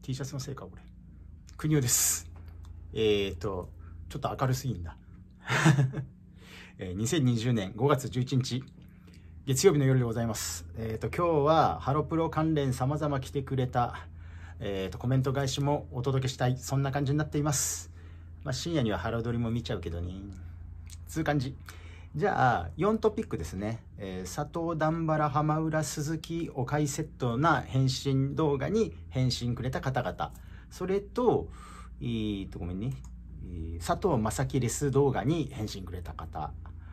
T シャツのせいか、これ。国尾です。ちょっと明るすぎんだ。2020年5月11日、月曜日の夜でございます。今日はハロプロ関連様々来てくれた、コメント返しもお届けしたい、そんな感じになっています。まあ、深夜にはハロドリも見ちゃうけどね。つう感じ。じゃあ、4トピックですね。佐藤、段原、浜浦、鈴木、お買いセットな返信動画に返信くれた方々。それと、ごめんね。佐藤正樹レス動画に返信くれた方。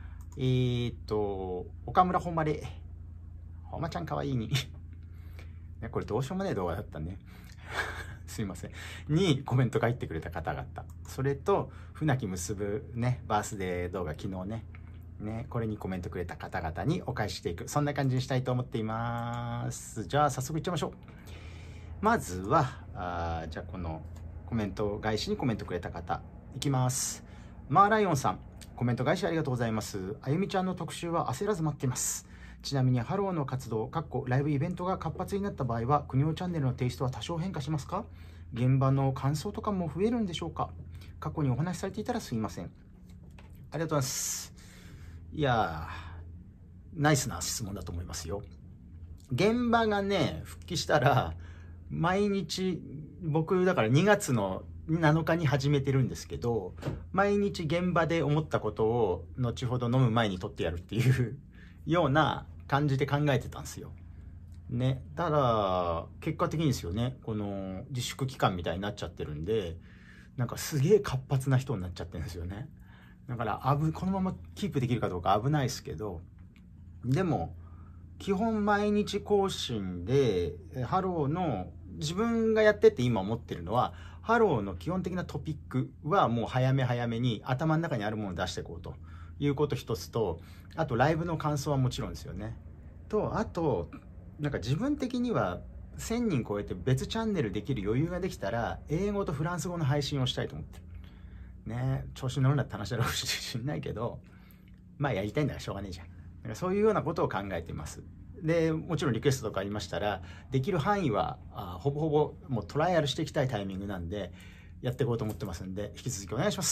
岡村ほまれ。ほまちゃんかわいいに。これどうしようもない動画だったね。すいません。にコメント書いてくれた方々。それと、船木結ぶね、バースデー動画昨日ね、これにコメントくれた方々にお返ししていく。そんな感じにしたいと思っています。じゃあ早速いっちゃいましょう。まずは、じゃあこのコメント返しにコメントくれた方、いきます。マーライオンさん、コメント返しありがとうございます。あゆみちゃんの特集は焦らず待っています。ちなみにハローの活動、ライブイベントが活発になった場合は、国尾チャンネルのテイストは多少変化しますか？現場の感想とかも増えるんでしょうか？過去にお話しされていたらすいません。ありがとうございます。いやー、ナイスな質問だと思いますよ。現場がね、復帰したら、毎日、僕だから2月の7日に始めてるんですけど、毎日現場で思ったことを後ほど飲む前に撮ってやるっていうような感じで考えてたんですよ。ね。ただ、結果的にですよね、この自粛期間みたいになっちゃってるんで、なんかすげえ活発な人になっちゃってるんですよね。だからこのままキープできるかどうか危ないですけど、でも基本毎日更新でハローの自分がやってって今思ってるのは、ハローの基本的なトピックはもう早め早めに頭の中にあるものを出していこうということ一つと、あとライブの感想はもちろんですよね。と、あとなんか自分的には1000人超えて別チャンネルできる余裕ができたら、英語とフランス語の配信をしたいと思ってる。ね、調子に乗るなって話だろうしんないけど、まあやりたいんだからしょうがねえじゃん。だからそういうようなことを考えています。で、もちろんリクエストとかありましたら、できる範囲はほぼほぼもうトライアルしていきたいタイミングなんで、やっていこうと思ってますんで、引き続きお願いします。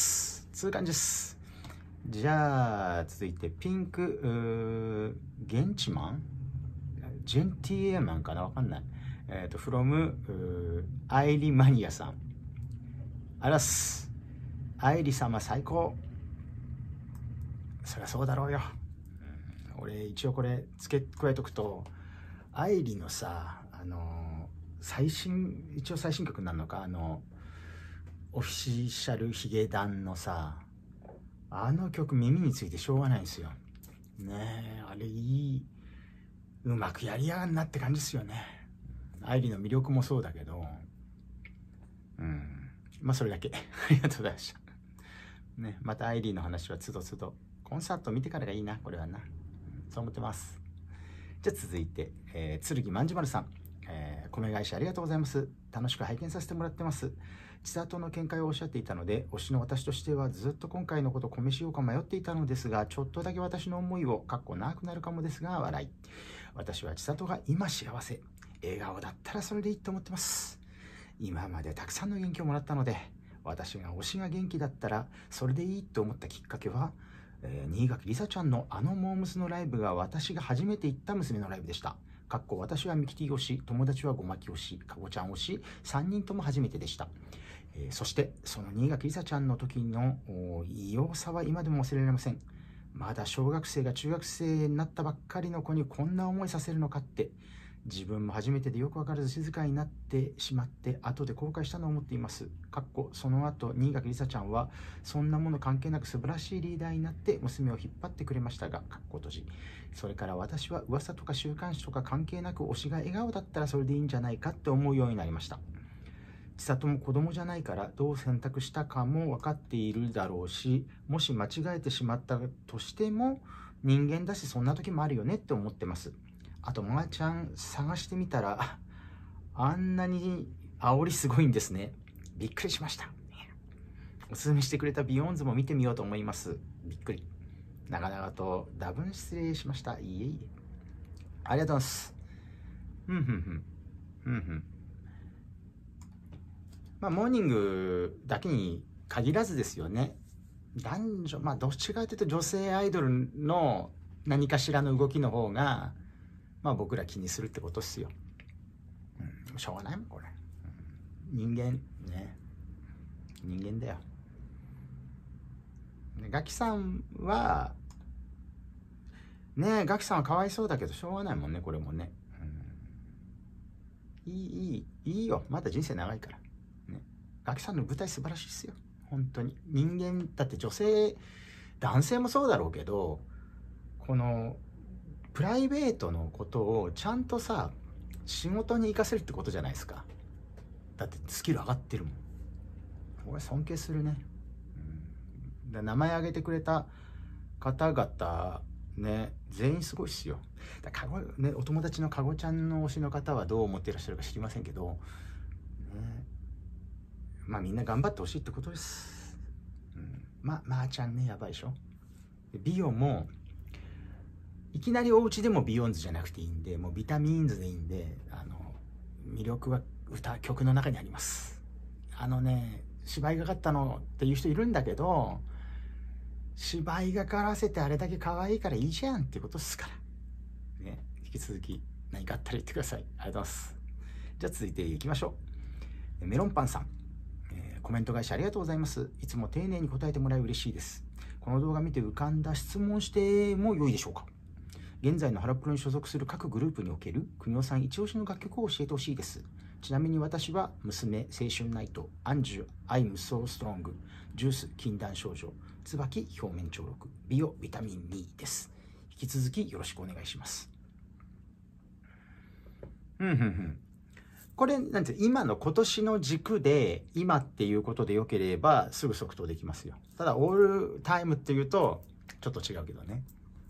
つう感じです。じゃあ、続いてピンク、ゲンチマンジェンティエマンかなわかんない。from アイリマニアさん。あらす。アイリ様最高。そりゃそうだろうよ。俺一応これ付け加えとくと、アイリのさ、一応最新曲になるのか、オフィシャルヒゲダンのさ、あの曲耳についてしょうがないんですよ。ねえ、あれうまくやりやがんなって感じですよね。アイリの魅力もそうだけど、まあそれだけ。ありがとうございました。ね、またアイリーの話はつどつどコンサート見てからがいいな、これはな。そう思ってます。じゃあ続いて、剣まんじまるさん、米返しありがとうございます。楽しく拝見させてもらってます。千里の見解をおっしゃっていたので、推しの私としてはずっと今回のこと米しようか迷っていたのですが、ちょっとだけ私の思いを長くなるかもですが笑い。私は千里が今幸せ、笑顔だったらそれでいいと思ってます。今までたくさんの元気をもらったので、私が推しが元気だったらそれでいいと思ったきっかけは、新垣梨沙ちゃんのモームスのライブが私が初めて行った娘のライブでした。私はミキティ推し、友達はごまき推し、かごちゃん推し、3人とも初めてでした。そしてその新垣梨沙ちゃんの時の異様さは今でも忘れられません。まだ小学生が中学生になったばっかりの子にこんな思いさせるのかって、自分も初めてでよくわからず静かになってしまって後で後悔したのを思っています。その後新垣梨沙ちゃんはそんなもの関係なく素晴らしいリーダーになって娘を引っ張ってくれましたが、それから私は噂とか週刊誌とか関係なく推しが笑顔だったらそれでいいんじゃないかって思うようになりました。千里も子供じゃないからどう選択したかも分かっているだろうし、もし間違えてしまったとしても人間だしそんな時もあるよねって思ってます。あと、まーちゃん探してみたら、あんなに煽りすごいんですね。びっくりしました。おすすめしてくれたビヨーンズも見てみようと思います。びっくり。長々と多分失礼しました。いえいえ。ありがとうございます。 モーニングだけに限らずですよね。男女、どっちかというと女性アイドルの何かしらの動きの方が、僕ら気にするってことっすよ。しょうがないもんこれ、人間ね、人間だよ。ガキさんはね、ガキさんはかわいそうだけどしょうがないもんね、これもね。いいよ、まだ人生長いから、ね、ガキさんの舞台素晴らしいっすよ、本当に。人間だって女性男性もそうだろうけど、このプライベートのことをちゃんとさ仕事に生かせるってことじゃないですか。だってスキル上がってるもん。俺尊敬するね、名前挙げてくれた方々ね、全員すごいっすよ。お友達のかごちゃんの推しの方はどう思っていらっしゃるか知りませんけど、みんな頑張ってほしいってことです。まーちゃんね、やばいでしょ。美容もいきなりお家でもビヨンズじゃなくていいんで、もうビタミンズでいいんで、魅力は曲の中にあります。芝居がかったのっていう人いるんだけど、芝居がからせてあれだけ可愛いからいいじゃんってことですからね。引き続き何かあったら言ってください。ありがとうございます。じゃあ続いていきましょう。メロンパンさん、コメント返しありがとうございます。いつも丁寧に答えてもらい嬉しいです。この動画見て浮かんだ質問しても良いでしょうか。現在のハロプロに所属する各グループにおける国尾さん一押しの楽曲を教えてほしいです。ちなみに私は娘、青春ナイト、アンジュ、I'm So Strong、ジュース、禁断症状、椿、表面張力、美容、ビタミン2です。引き続きよろしくお願いします。これなんて今年の軸で今っていうことでよければすぐ即答できますよ。ただオールタイムっていうとちょっと違うけどね。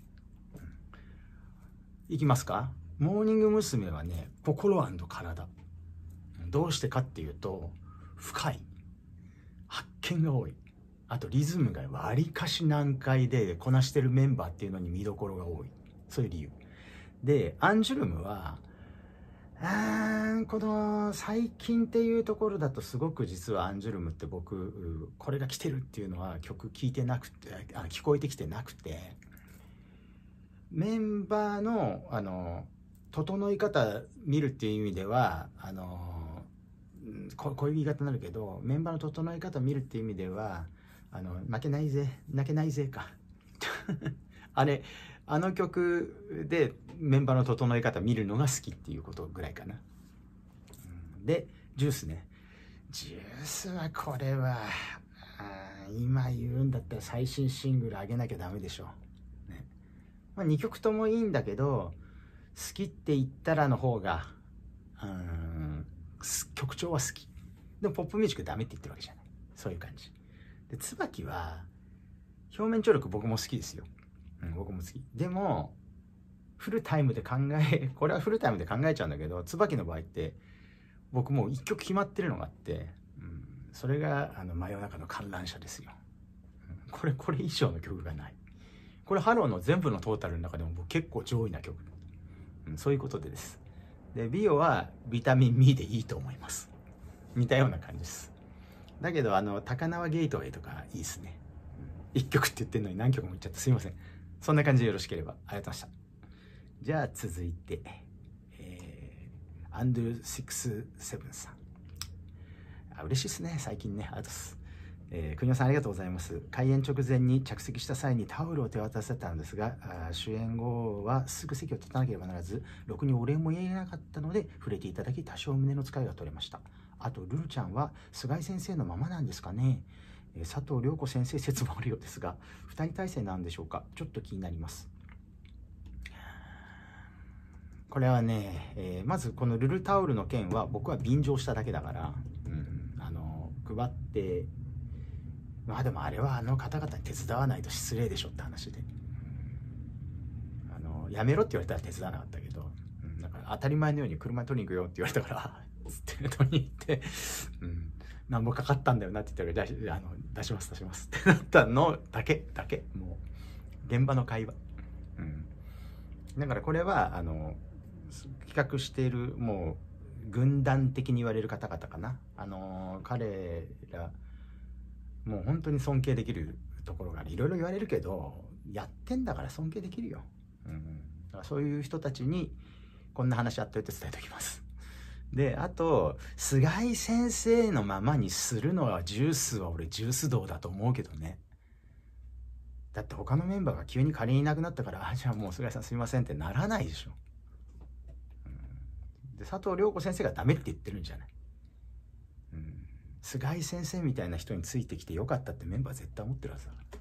いきますか。モーニング娘。はね、心&体。どうしてかっていうと、深い、発見が多い、あとリズムがわりかし難解でこなしてるメンバーっていうのに見どころが多い。そういう理由で、アンジュルムはこの最近っていうところだとすごく実はアンジュルムって僕これが来てるっていうのは曲聴いてなくて、聞こえてきてなくて、メンバーの整い方見るっていう意味ではこういう言い方になるけど、メンバーの整い方見るっていう意味では負けないぜ泣けないぜかあの曲でメンバーの整い方見るのが好きっていうことぐらいかな。でジュースね、ジュースはこれは今言うんだったら最新シングル上げなきゃダメでしょ、ね。2曲ともいいんだけど、好きって言ったらの方が曲調は好き。でもポップミュージックダメって言ってるわけじゃない。そういう感じで、椿は表面張力僕も好きですよ、僕も好き。でもフルタイムでこれはフルタイムで考えちゃうんだけど、椿の場合って僕もう1曲決まってるのがあって、それが真夜中の観覧車ですよ、これ以上の曲がない。これハローの全部のトータルの中でも僕結構上位な曲、そういうことでです。でビオはビタミン B でいいと思います。似たような感じです。だけど高輪ゲートウェイとかいいですね。1曲って言ってるのに何曲も言っちゃってすいません。そんな感じでよろしければ。ありがとうございました。じゃあ続いて、アンドゥ67さん、嬉しいですね最近ね。ありがとうございます。国尾さんありがとうございます。開演直前に着席した際にタオルを手渡せたんですが、終演後はすぐ席を立たなければならず、ろくにお礼も言えなかったので触れていただき多少胸の使いが取れました。あとルルちゃんは菅井先生のままなんですかね。佐藤涼子先生説もあるようですが、2人体制なんでしょうか。ちょっと気になります。これはね、まずこのルルタオルの件は僕は便乗しただけだから、配ってでもあれは方々に手伝わないと失礼でしょって話で、やめろって言われたら手伝わなかったけど、だから当たり前のように車に取りに行くよって言われたからつって取りに行って、何もかかったんだよなって言ったら出しますってなったのだけもう現場の会話、だからこれは企画しているもう軍団的に言われる方々かな。彼らもう本当に尊敬できるところがある。いろいろ言われるけどやってんだから尊敬できるよ。だからそういう人たちにこんな話あっといて伝えておきます。で、あと菅井先生のままにするのはジュースは俺ジュース道だと思うけどね。だって他のメンバーが急に仮にいなくなったからじゃあもう菅井さんすいませんってならないでしょ。で佐藤涼子先生がダメって言ってるんじゃない。菅井先生みたいな人についてきてよかったってメンバー絶対思ってるはずだから。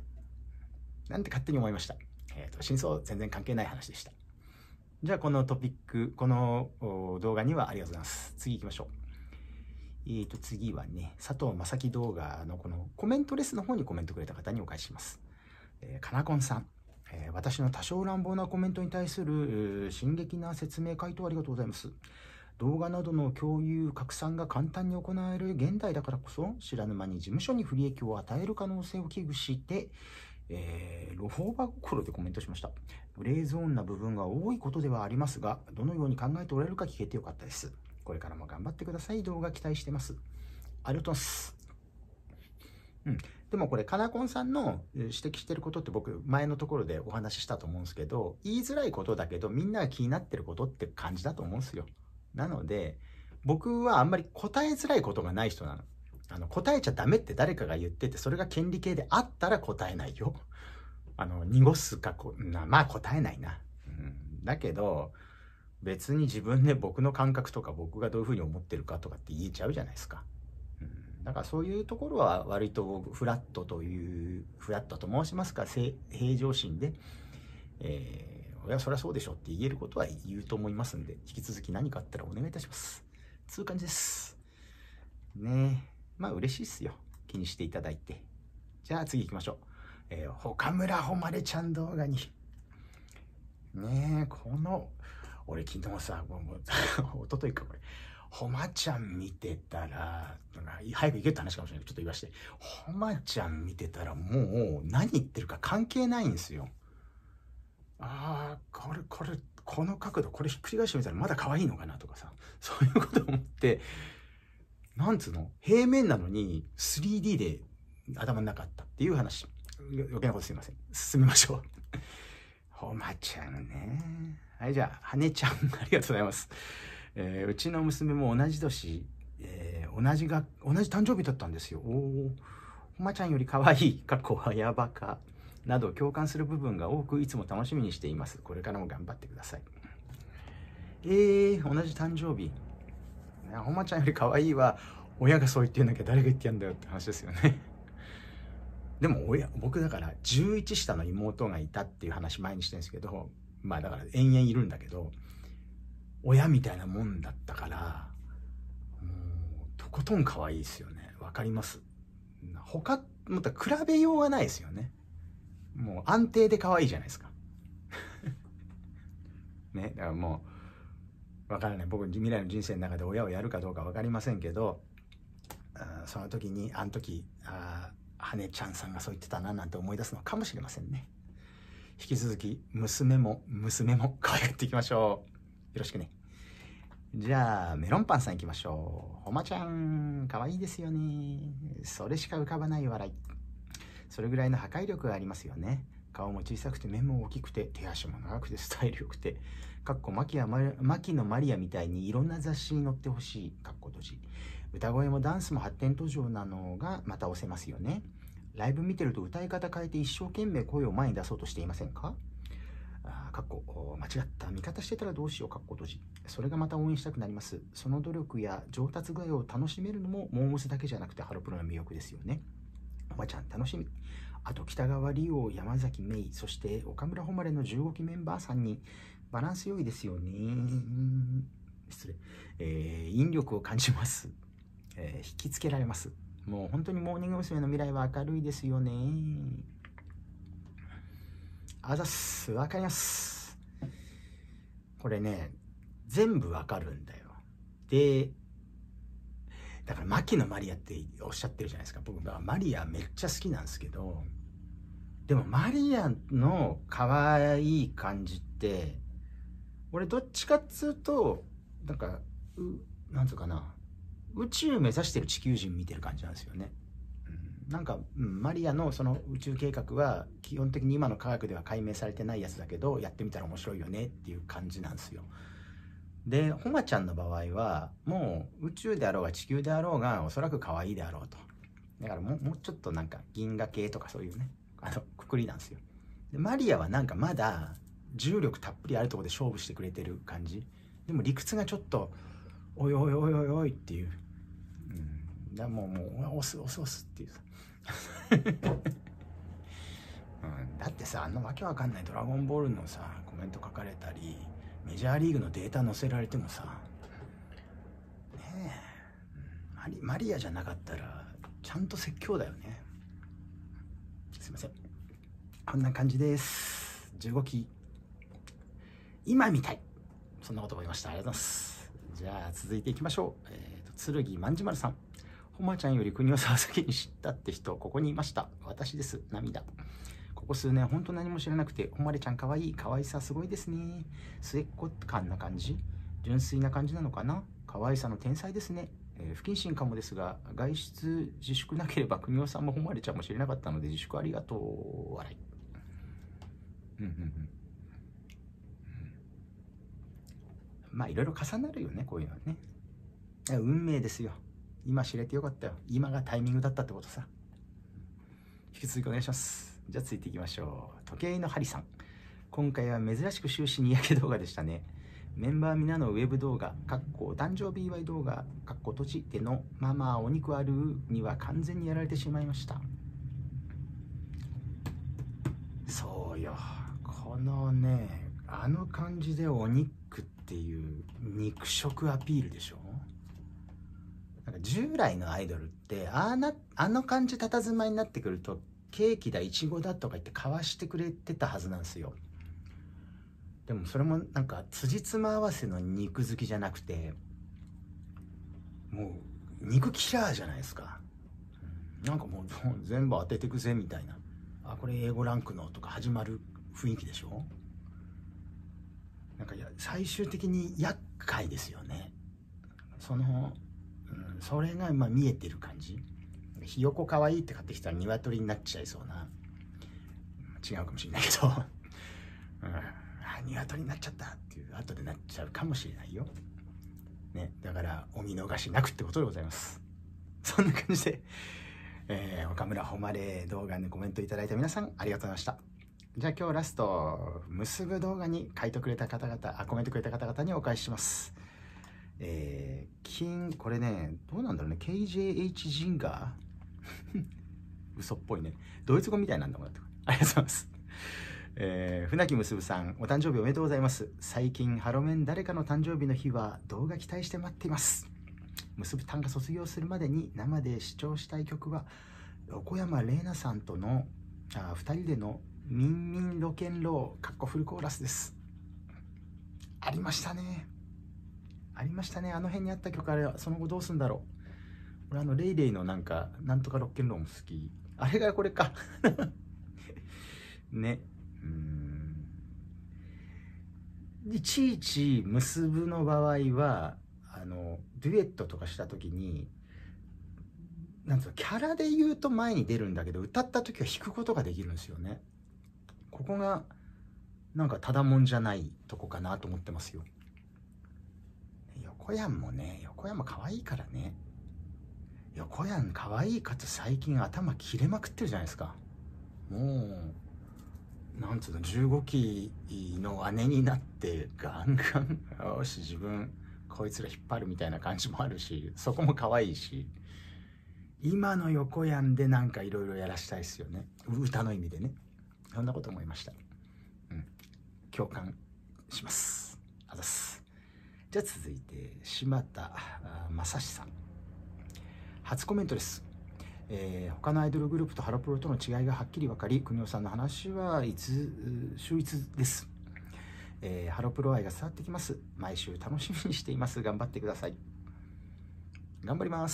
なんて勝手に思いました。真相全然関係ない話でした。じゃあこのトピック、この動画にはありがとうございます。次行きましょう。次はね、佐藤正樹動画のこのコメントレスの方にコメントくれた方にお返しします。かなこんさん、私の多少乱暴なコメントに対する進撃な説明回答ありがとうございます。動画などの共有拡散が簡単に行われる現代だからこそ知らぬ間に事務所に不利益を与える可能性を危惧してロフォーバー心でコメントしました。グレーゾーンな部分が多いことではありますが、どのように考えておられるか聞けてよかったです。これからも頑張ってください。動画期待してます。ありがとうございます。でもこれ、かなこんさんの指摘してることって僕、前のところでお話ししたと思うんですけど、言いづらいことだけど、みんなが気になってることって感じだと思うんですよ。なので、僕はあんまり答えづらいことがない人なの。答えちゃダメって誰かが言ってて、それが権利系であったら答えないよ。濁すかまあ答えないな。だけど、別に自分で僕の感覚とか僕がどういうふうに思ってるかとかって言えちゃうじゃないですか。だからそういうところは割とフラットと申しますか、平常心で、俺はそりゃそうでしょって言えることは言うと思いますんで、引き続き何かあったらお願いいたします。つう感じです。ねえ。まあ嬉しいっすよ。気にしていただいて。じゃあ次行きましょう。岡村誉ちゃん動画に。ねえ、俺昨日さ、一昨日かこれ。ほまちゃん見てたら、早く行けって話かもしれないけど、ちょっと言わして。ほまちゃん見てたらもう何言ってるか関係ないんですよ。この角度、これひっくり返してみたらまだ可愛いのかなとかさ、そういうこと思って、なんつうの、平面なのに 3D で頭の中あったっていう話。余計なことすいません。進みましょう。ほまちゃんね。はい、じゃあ、はねちゃん、ありがとうございます。うちの娘も同じ年、同じ誕生日だったんですよ。ほまちゃんより可愛い、やばか、など共感する部分が多く、いつも楽しみにしています。これからも頑張ってください。同じ誕生日。ほまちゃんより可愛いは、親がそう言ってんなきゃ誰が言ってやんだよって話ですよね。でも僕だから11下の妹がいたっていう話前にしてるんですけど、まあだから延々いるんだけど、親みたいなもんだったから、もうとことん可愛いですよね。わかります。また比べようがないですよね。もう安定で可愛いじゃないですか。ね、だからもうわからない。僕未来の人生の中で親をやるかどうかわかりませんけど、その時にはねちゃんさんがそう言ってたななんて思い出すのかもしれませんね。引き続き娘も可愛がっていきましょう。よろしくね。じゃあメロンパンさんいきましょう。ほまちゃん可愛いですよね。それしか浮かばない笑い。それぐらいの破壊力がありますよね。顔も小さくて目も大きくて手足も長くてスタイル良くて、牧野マリアみたいにいろんな雑誌に載ってほしい。閉じ。歌声もダンスも発展途上なのがまた押せますよね。ライブ見てると歌い方変えて一生懸命声を前に出そうとしていませんか？間違った見方してたらどうしよう。閉じ。それがまた応援したくなります。その努力や上達具合を楽しめるのもモームスだけじゃなくてハロプロの魅力ですよね。おばちゃん楽しみ。あと北川理央、山崎芽衣、そして岡村誉の15期メンバー3人、バランス良いですよね。失礼。引力を感じます。引きつけられます。もう本当にモーニング娘。の未来は明るいですよね。わかります。これね、全部わかるんだよ。で、だから牧野マリアっておっしゃってるじゃないですか。僕マリアめっちゃ好きなんですけど、でもマリアの可愛い感じって、俺どっちかっつうとなんかなんつうかな、宇宙目指してる地球人見てる感じなんですよね。なんか、マリアのその宇宙計画は基本的に今の科学では解明されてないやつだけど、やってみたら面白いよねっていう感じなんですよ。で、ほまちゃんの場合はもう宇宙であろうが地球であろうがおそらく可愛いであろうと。だからもうちょっとなんか銀河系とかそういうね、くくりなんですよ。でマリアはなんかまだ重力たっぷりあるところで勝負してくれてる感じ。でも理屈がちょっとおいおいおいおいおいっていう、だもう押すっていうさだってさ、あのわけわかんないドラゴンボールのさコメント書かれたりメジャーリーグのデータ載せられてもさ、ねえ、マリアじゃなかったらちゃんと説教だよね。すいません、こんな感じです。15期今みたい、そんなこと思いました。ありがとうございます。じゃあ続いていきましょう。剣まんじまるさん、ほまちゃんより国を沢先に知ったって人ここにいました。私です。涙。ここ数年ほんと何も知らなくて、ほまれちゃんかわいい、可愛さすごいですね。末っ子感な感じ、純粋な感じなのかな。可愛さの天才ですね。不謹慎かもですが、外出自粛なければ国尾さんもほまれちゃんも知れなかったので自粛ありがとう。笑い。まあいろいろ重なるよね、こういうのはね。運命ですよ。今知れてよかったよ。今がタイミングだったってことさ。引き続きお願いします。じゃあ続いていきましょう。時計の針さん、今回は珍しく終始にやけ動画でしたね。メンバー皆のウェブ動画、お誕生日祝い動画、土地でのママお肉あるには完全にやられてしまいました。そうよ、このね、あの感じでお肉っていう肉食アピールでしょ。なんか従来のアイドルってあの感じ佇まいになってくると、ケーキだイチゴだとか言って買わしてくれてたはずなんですよ。でもそれもなんか辻褄合わせの肉好きじゃなくて、もう肉キラーじゃないですか。なんかもう全部当ててくぜみたいな、あこれA5ランクのとか始まる雰囲気でしょ。なんか最終的に厄介ですよね。それが見えてる感じ。ひよこかわいいって買ってきたら鶏になっちゃいそうな、違うかもしれないけど鶏になっちゃったっていう後でなっちゃうかもしれないよ、ね、だからお見逃しなくってことでございます。そんな感じで、岡村誉れ動画にコメントいただいた皆さんありがとうございました。じゃあ今日ラスト結ぶ動画に書いてくれた方々、コメントくれた方々にお返しします。これね、どうなんだろうね、 KJH ジンガー嘘っぽいね、ドイツ語みたいなんだもん。ありがとうございます。船木むすぶさん、お誕生日おめでとうございます。最近ハロメン誰かの誕生日の日は動画期待して待っています。むすぶたんが卒業するまでに生で視聴したい曲は横山玲奈さんとの2人でのミンミンロケンローフルコーラスです。ありましたね、ありましたね。あの辺にあった曲、あれその後どうすんだろう。俺レイレイのなんとかロッケンローも好き。あれがこれかね。いちいち結ぶの場合はデュエットとかした時になんつうの、キャラで言うと前に出るんだけど、歌った時は弾くことができるんですよね。ここがなんかただもんじゃないとこかなと思ってますよ。横山もね、横山可愛いからね。横山可愛いかつ最近頭切れまくってるじゃないですか。もうなんつうの、15期の姉になってガンガンよし自分こいつら引っ張るみたいな感じもあるし、そこも可愛いし、今の横山でなんかいろいろやらしたいですよね、歌の意味でね。そんなこと思いました。共感します。あざす。じゃあ続いて柴田正史さん、初コメントです。他のアイドルグループとハロプロとの違いがはっきり分かり、国尾さんの話は秀逸です。ハロプロ愛が伝わってきます。毎週楽しみにしています。頑張ってください。頑張ります。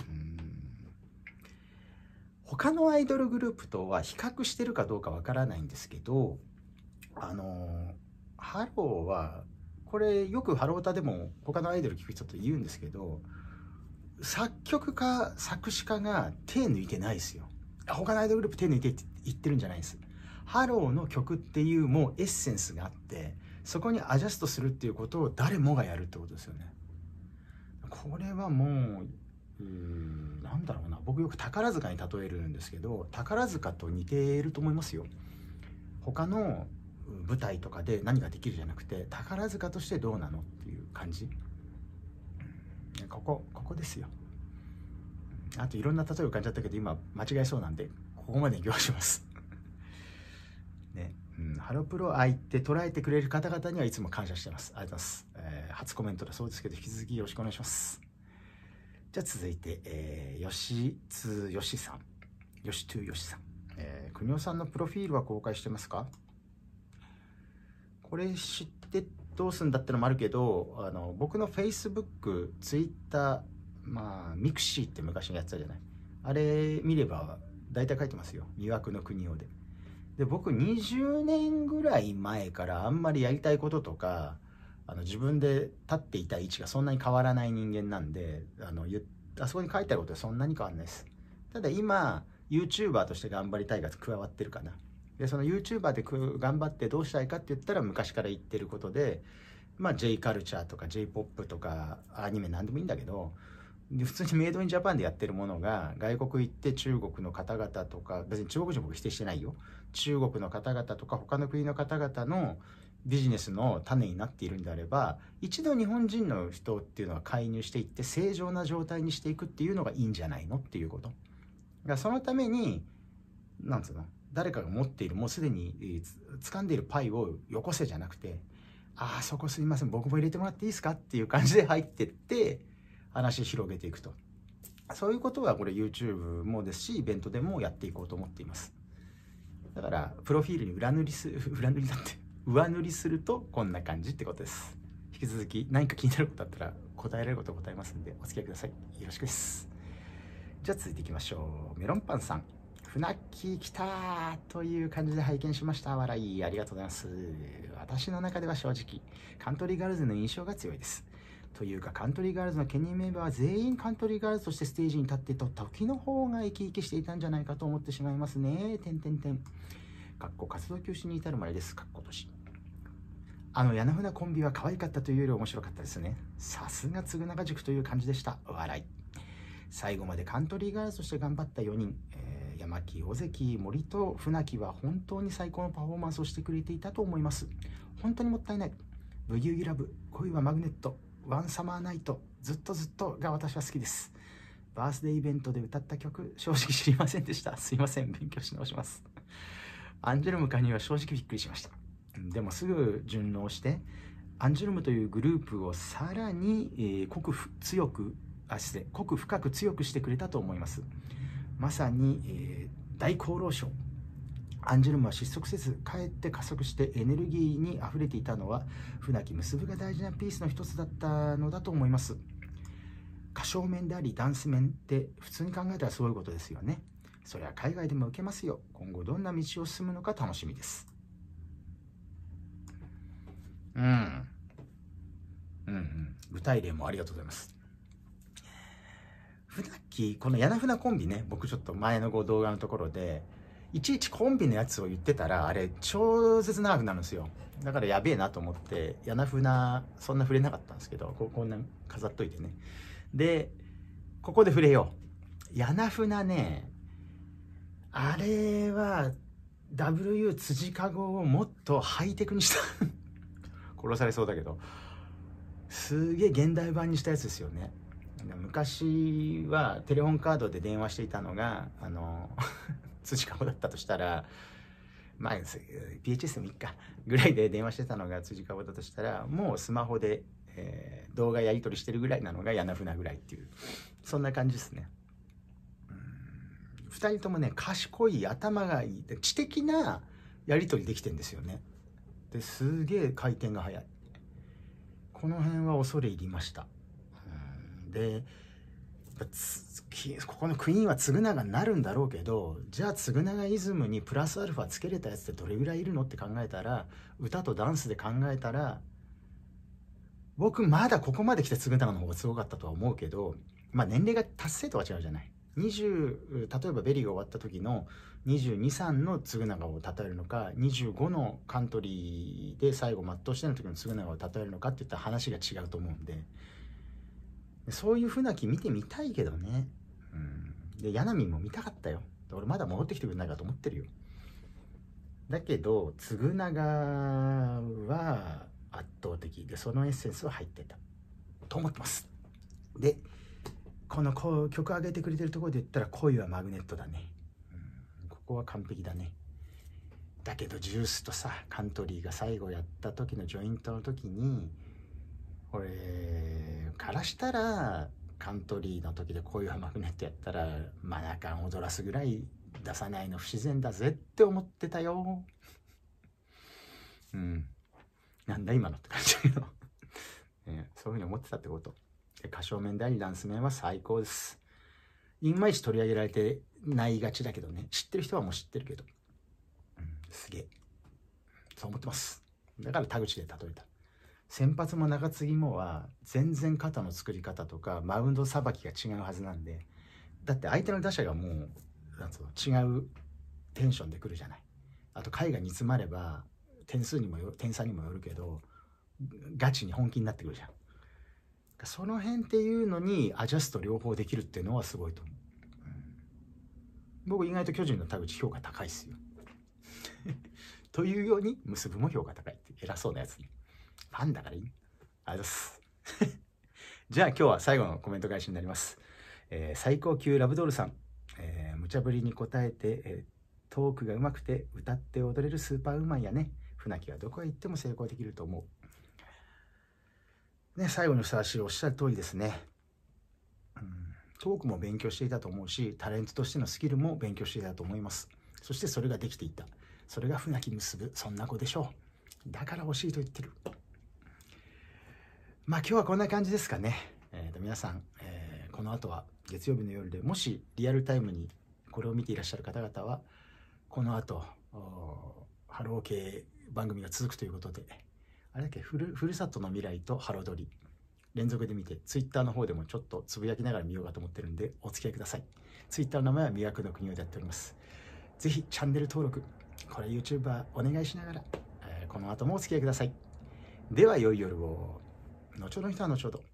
他のアイドルグループとは比較してるかどうかわからないんですけど、ハローはこれよくハロータでも他のアイドル聞く人と言うんですけど、作曲家作詞家が手抜いてないですよ。他のアイドルグループ手抜いてって言ってるんじゃないです。ハローの曲っていうもうエッセンスがあって、そこにアジャストするっていうことを誰もがやるってことですよね。これはもうなんだろうな、僕よく宝塚に例えるんですけど、宝塚と似ていると思いますよ。他の舞台とかで何ができるじゃなくて、宝塚としてどうなのっていう感じ。ここですよ。あといろんな例え浮かんじゃったけど、今間違えそうなんでここまでに凝しますね。ハロプロ愛って捉えてくれる方々にはいつも感謝してます。ありがとうございます。初コメントだそうですけど、引き続きよろしくお願いします。じゃあ続いて、よしつよしさん、よしとよしさん、国尾さんのプロフィールは公開してますか？これ知ってどうすんだってのもあるけど、僕の Facebook、Twitter、ミクシーって昔やってたじゃない。あれ見れば大体書いてますよ。魅惑の国尾で。で、僕20年ぐらい前からあんまりやりたいこととか、自分で立っていた位置がそんなに変わらない人間なんで、あそこに書いてあることはそんなに変わらないです。ただ今 YouTuber として頑張りたいが加わってるかな。でその YouTuber で頑張ってどうしたいかって言ったら、昔から言ってることで、J カルチャーとか J-POP とかアニメなんでもいいんだけど、普通にメイドインジャパンでやってるものが外国行って中国の方々とか、別に中国人僕否定してないよ、中国の方々とか他の国の方々のビジネスの種になっているんであれば、一度日本人の人っていうのは介入していって正常な状態にしていくっていうのがいいんじゃないのっていうこと。だからそのためになんつうの、誰かが持っているもうすでに掴んでいるパイをよこせじゃなくて、そこすいません僕も入れてもらっていいですかっていう感じで入ってって話広げていくと。そういうことはこれ YouTube もですし、イベントでもやっていこうと思っています。だからプロフィールに上塗りするとこんな感じってことです。引き続き何か気になることあったら答えられることを答えますんでお付き合いください。よろしくです。じゃあ続いていきましょう。メロンパンさん、船木来たという感じで拝見しました。笑いありがとうございます。私の中では正直カントリーガールズの印象が強いです。というかカントリーガールズの兼任メンバーは全員カントリーガールズとしてステージに立っていた時の方が生き生きしていたんじゃないかと思ってしまいますね。活動休止に至るまでです。柳船コンビは可愛かったというより面白かったですね。さすが嗣永塾という感じでした。笑い。最後までカントリーガールズとして頑張った4人、山木、尾関、森と船木は本当に最高のパフォーマンスをしてくれていたと思います。本当にもったいない。ブギウギラブ、恋はマグネット、ワンサマーナイト、ずっとが私は好きです。バースデーイベントで歌った曲、正直知りませんでした。すいません、勉強し直します。アンジュルム加入は正直びっくりしました。でもすぐ順応してアンジュルムというグループをさらに、濃く深く強くしてくれたと思います。まさに、大功労賞。アンジュルムは失速せずかえって加速してエネルギーにあふれていたのは船木結が大事なピースの一つだったのだと思います。歌唱面でありダンス面って普通に考えたらそういうことですよね。それは海外でも受けますよ。今後どんな道を進むのか楽しみです。具体例もありがとうございます。船木、この柳船コンビね、僕ちょっと前の動画のところでいちいちコンビのやつを言ってたらあれ超絶長くなるんですよ。だからやべえなと思って柳船そんな触れなかったんですけど、こんな飾っといてね。でここで触れよう。柳船ね、あれは W 辻かごをもっとハイテクにした殺されそうだけど、すげえ現代版にしたやつですよね。昔はテレホンカードで電話していたのが辻かごだったとしたら、PHS でもいいかぐらいで電話してたのが辻かごだとしたら、もうスマホで、動画やり取りしてるぐらいなのが柳船ぐらいっていう、そんな感じですね。2人ともね、賢い、頭がいい、知的なやり取りできてんですよね。ですげえ回転が速い。この辺は恐れ入りました。でここのクイーンは嗣永になるんだろうけど、じゃあ嗣永イズムにプラスアルファつけれたやつってどれぐらいいるのって考えたら、歌とダンスで考えたら僕まだここまで来て嗣永の方がすごかったとは思うけど、まあ年齢が達成とは違うじゃない。例えばベリーが終わった時の22、3の嗣永を称えるのか、25のカントリーで最後全うしての時の嗣永を称えるのかっていったら話が違うと思うんで、そういう船木見てみたいけどね。で、ヤナミンも見たかったよ。俺まだ戻ってきてくれないかと思ってるよ。だけど嗣永は圧倒的で、そのエッセンスは入ってたと思ってます。で、この曲上げてくれてるところで言ったら恋はマグネットだね。ここは完璧だね。だけどジュースとさカントリーが最後やった時のジョイントの時に、俺からしたらカントリーの時で恋はマグネットやったらマナカン踊らすぐらい出さないの不自然だぜって思ってたよ。なんだ今のって感じだけど、そういうふうに思ってたってこと。歌唱面でありダンス面は最高です。いまいち取り上げられてないがちだけどね、知ってる人はもう知ってるけど、すげえそう思ってます。だから田口で例えた。先発も中継ぎもは全然肩の作り方とかマウンドさばきが違うはずなんで、だって相手の打者がもう違うテンションで来るじゃない。あと回が煮詰まれば点差にもよるけど、ガチに本気になってくるじゃん。その辺っていうのにアジャスト両方できるっていうのはすごいと思う。僕意外と巨人の田口評価高いっすよというように結ぶも評価高いって偉そうなやつね。ファンだからいい。ありがとうございますじゃあ今日は最後のコメント返しになります。最高級ラブドールさん、無茶ぶりに答えて、トークが上手くて歌って踊れるスーパーウーマンやね。船木はどこへ行っても成功できると思う。ね、最後にふさわしいおっしゃる通りですね。トークも勉強していたと思うし、タレントとしてのスキルも勉強していたと思います。そしてそれができていた。それが船木結ぶ、そんな子でしょう。だから欲しいと言ってる。まあ今日はこんな感じですかね。皆さん、この後は月曜日の夜で、もしリアルタイムにこれを見ていらっしゃる方々は、この後ハロー系番組が続くということで、あれだっけ、ふるさとの未来とハロドリ連続で見て、ツイッターの方でもちょっとつぶやきながら見ようかと思ってるんで、お付き合いください。ツイッターの名前は魅惑の国をでやっております。ぜひチャンネル登録、これ YouTuber お願いしながら、この後もお付き合いください。では良い夜を。後ほどの人は後ほど。